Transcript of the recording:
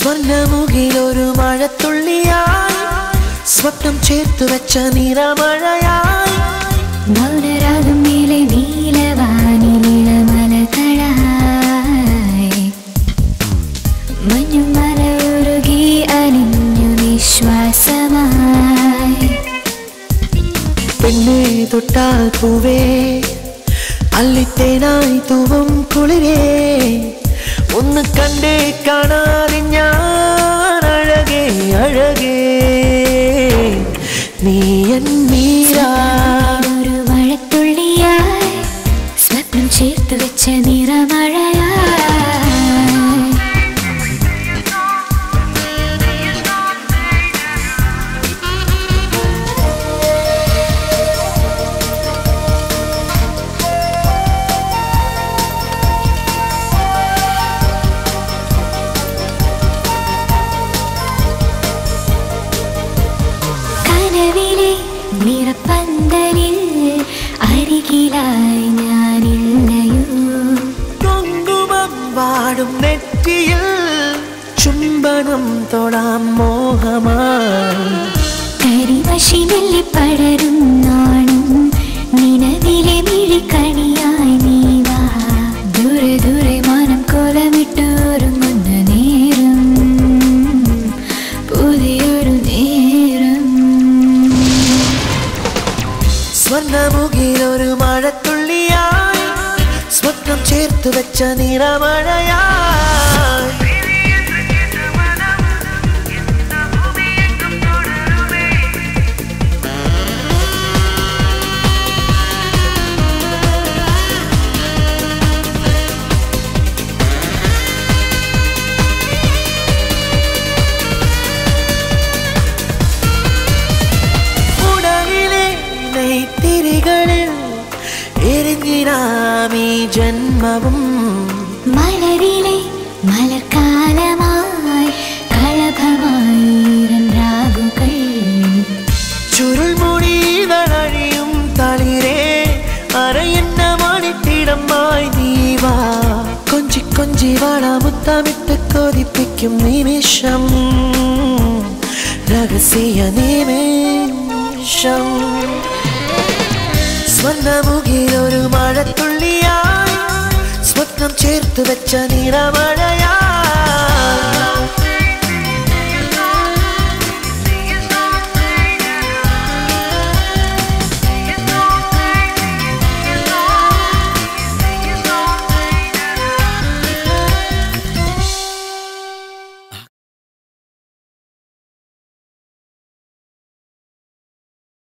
സ്വർണമുകിലൊരു മഴത്തുള്ളിയായി സ്വപ്നം ചേർത്തു വെച്ച നിറമഴയായി മൗനരാഗം മേലെ നീലവാനിലിളമലകളായി മഞ്ഞും മലയുരുകി അലിഞ്ഞു നിശ്വാസമായി പെണ്ണെ തൊട്ടാൽ പൂവേ അല്ലിത്തേനായി തൂവും കുളിരേ ഒന്ന് കണ്ടേ കാണാതെ ഞാൻ അഴകേ അഴകേ നീ എൻ മീരാ ഒരു മഴത്തുള്ളിയായി സ്വപ്നം ചേർത്ത് വെച്ച നിറമഴയായി നിറപ്പന്തലിൽ അരികിലായി ഞാനില്ലയോ കുങ്കുമം വാടും നെറ്റിയിൽ ചുംബനം തൊടാം മോഹമായി കരിമഷി നെല്ലി പടരും നാണും നിലവിലെ മിഴിക്കണിയായി നീവാ ദൂരെ ദൂരെ മാനം കോലമിട്ടോരുങ്ങുന്ന നേരം പുതിയൊരു നേരം സ്വർണമുകിലൊരു മഴത്തുള്ളിയായി സ്വപ്നം ചേർത്തു വെച്ച നിറമഴയായി എരിഞ്ഞിനാമീ ജന്മവും മലരിലെ മലർക്കാലമായി കളഭമായിരം രാഗുകൾ ചുരുൾമുടികളഴിയും തളിരേ അരയെന്ന മണിത്തിടമായി നീവാ കൊഞ്ചി കൊഞ്ചി വള മുത്തമിട്ട് കൊതിപ്പിക്കും നിമിഷം രഹസ്യ നിമിഷം സ്വർണമുകിലൊരു മഴത്തുള്ളിയായി സ്വപ്നം ചേർത്തു വെച്ച നിറമഴയായി